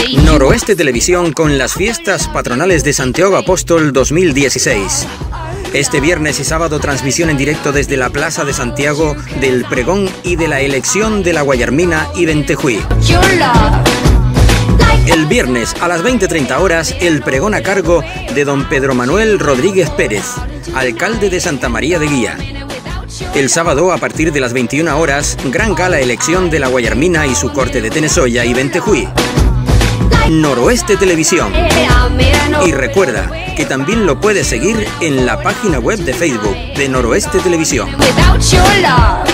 Noroeste Televisión con las fiestas patronales de Santiago Apóstol 2016. Este viernes y sábado transmisión en directo desde la Plaza de Santiago del pregón y de la elección de la Guayarmina y Ventejuí. El viernes a las 20:30 horas el pregón a cargo de don Pedro Manuel Rodríguez Pérez, alcalde de Santa María de Guía. El sábado a partir de las 21 horas, gran gala elección de la Guayarmina y su corte de Tenesoya y Ventejuí. Noroeste Televisión. Y recuerda que también lo puedes seguir en la página web de Facebook de Noroeste Televisión.